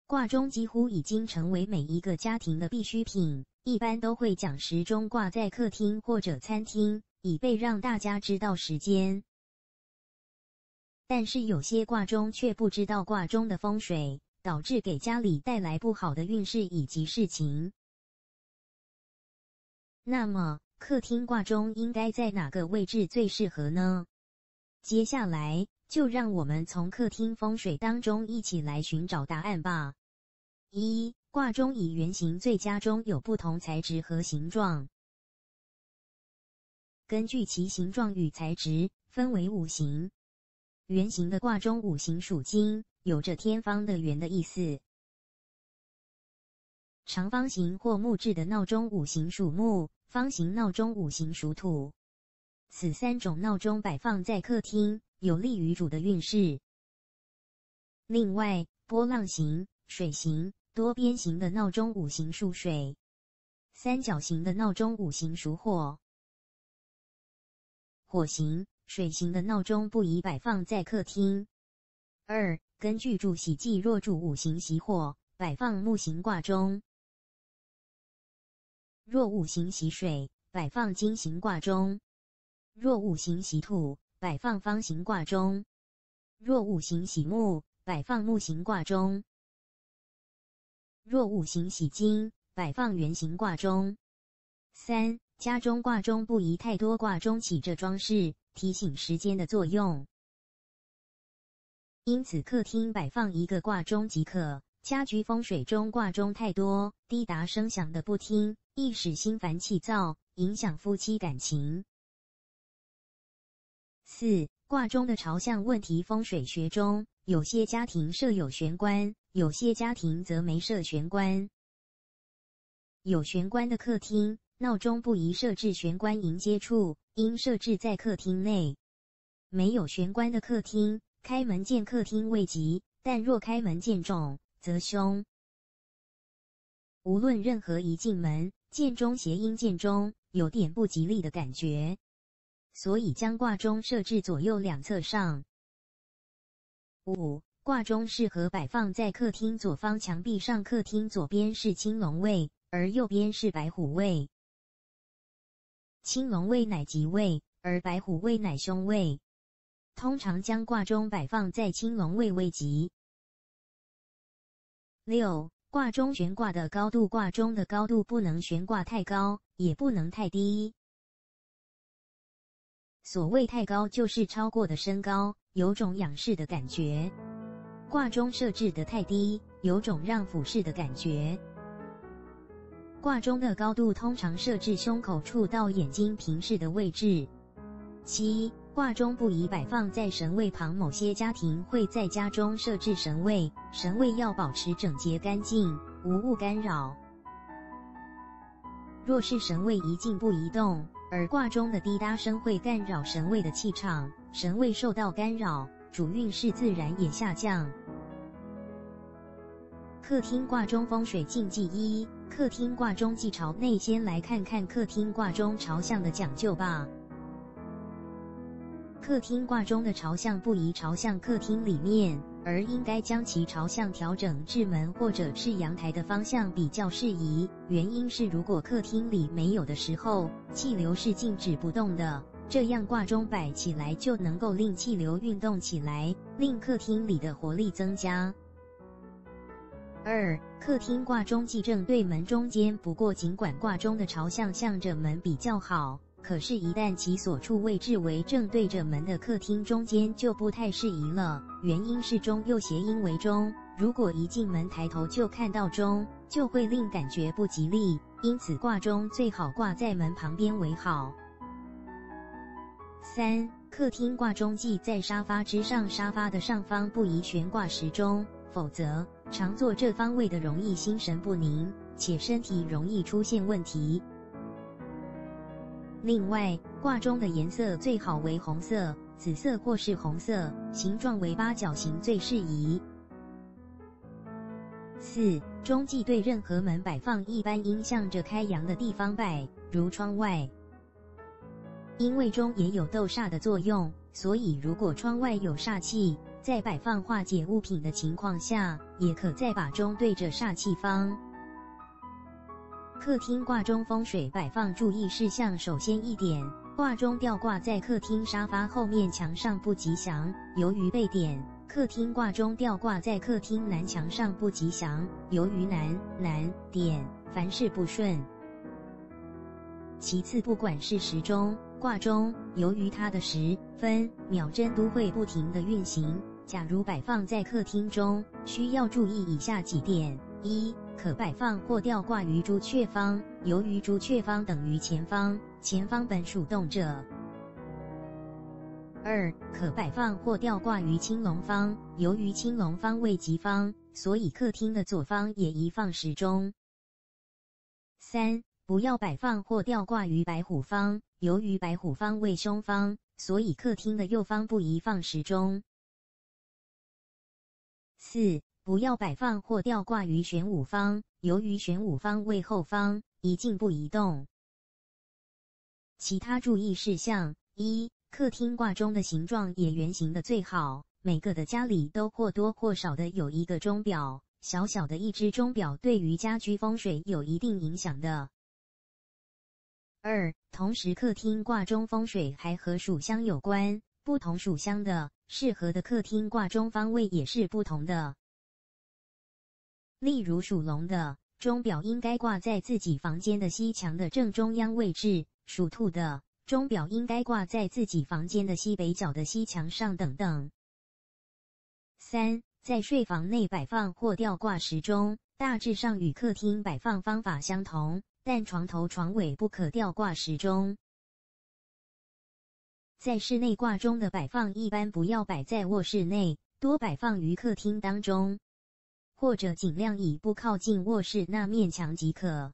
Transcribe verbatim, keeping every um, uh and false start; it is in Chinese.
挂钟几乎已经成为每一个家庭的必需品，一般都会将时钟挂在客厅或者餐厅，以备让大家知道时间。但是有些挂钟却不知道挂钟的风水，导致给家里带来不好的运势以及事情。那么，客厅挂钟应该在哪个位置最适合呢？接下来，就让我们从客厅风水当中一起来寻找答案吧。一、挂钟以圆形最佳，中有不同材质和形状。根据其形状与材质，分为五行。圆形的挂钟五行属金，有着天方的圆的意思。长方形或木质的闹钟五行属木，方形闹钟五行属土。此三种闹钟摆放在客厅，有利于主的运势。另外，波浪形、水形、多边形的闹钟五行属水，三角形的闹钟五行属火。火形、水形的闹钟不宜摆放在客厅。二、根据主喜忌，若主五行喜火，摆放木形挂钟；若五行喜水，摆放金形挂钟；若五行喜土，摆放方形挂钟；若五行喜木，摆放木形挂钟；若五行喜金，摆放圆形挂钟。三、家中挂钟不宜太多，挂钟起着装饰、提醒时间的作用，因此客厅摆放一个挂钟即可。家居风水中挂钟太多，滴答声响的不听，易使心烦气躁，影响夫妻感情。四、挂钟的朝向问题。风水学中，有些家庭设有玄关，有些家庭则没设玄关。有玄关的客厅，闹钟不宜设置玄关迎接处，应设置在客厅内。没有玄关的客厅，开门见客厅未吉，但若开门见重，则凶。无论任何一进门，见钟谐音见钟，有点不吉利的感觉，所以将挂钟设置左右两侧上。五、挂钟适合摆放在客厅左方墙壁上，客厅左边是青龙位，而右边是白虎位。青龙位乃吉位，而白虎位乃凶位。通常将挂钟摆放在青龙位为吉。六、挂钟悬挂的高度。挂钟的高度不能悬挂太高，也不能太低。所谓太高，就是超过的身高，有种仰视的感觉；挂钟设置的太低，有种让俯视的感觉。挂钟的高度通常设置胸口处到眼睛平视的位置。七、挂钟不宜摆放在神位旁，某些家庭会在家中设置神位，神位要保持整洁干净，无物干扰。若是神位一静不移动，而挂钟的滴答声会干扰神位的气场，神位受到干扰，主运势自然也下降。客厅挂钟风水禁忌一：客厅挂钟忌朝内。先来看看客厅挂钟朝向的讲究吧。客厅挂钟的朝向不宜朝向客厅里面，而应该将其朝向调整至门或者是阳台的方向比较适宜。原因是如果客厅里没有的时候，气流是静止不动的，这样挂钟摆起来就能够令气流运动起来，令客厅里的活力增加。二、客厅挂钟忌正对门中间。不过尽管挂钟的朝向向着门比较好，可是一旦其所处位置为正对着门的客厅中间就不太适宜了。原因是钟又谐音为钟，如果一进门抬头就看到钟，就会令感觉不吉利，因此挂钟最好挂在门旁边为好。三、客厅挂钟忌在沙发之上，沙发的上方不宜悬挂时钟，否则常坐这方位的容易心神不宁，且身体容易出现问题。另外，挂钟的颜色最好为红色、紫色或是红色，形状为八角形最适宜。四、钟忌对任何门摆放一般应向着开阳的地方摆，如窗外。因为钟也有斗煞的作用，所以如果窗外有煞气， 在摆放化解物品的情况下，也可在把中对着煞气方。客厅挂钟风水摆放注意事项：首先一点，挂钟吊挂在客厅沙发后面墙上不吉祥，由于被点。客厅挂钟吊挂在客厅南墙上不吉祥，由于南南点，凡事不顺。其次，不管是时钟、挂钟，由于它的时分秒针都会不停的运行，假如摆放在客厅中，需要注意以下几点：一、可摆放或吊挂于朱雀方，由于朱雀方等于前方，前方本属动者。二、可摆放或吊挂于青龙方，由于青龙方位吉方，所以客厅的左方也宜放时钟。三、不要摆放或吊挂于白虎方，由于白虎方为凶方，所以客厅的右方不宜放时钟。四、不要摆放或吊挂于玄武方，由于玄武方为后方，宜静不宜动。其他注意事项：一、客厅挂钟的形状也圆形的最好，每个的家里都或多或少的有一个钟表，小小的一只钟表对于家居风水有一定影响的。二、同时客厅挂钟风水还和属相有关，不同属相的适合的客厅挂钟方位也是不同的。例如属龙的钟表应该挂在自己房间的西墙的正中央位置，属兔的钟表应该挂在自己房间的西北角的西墙上等等。三、在睡房内摆放或吊挂时钟，大致上与客厅摆放方法相同，但床头床尾不可吊挂时钟。在室内挂钟的摆放一般不要摆在卧室内，多摆放于客厅当中，或者尽量以不靠近卧室那面墙即可。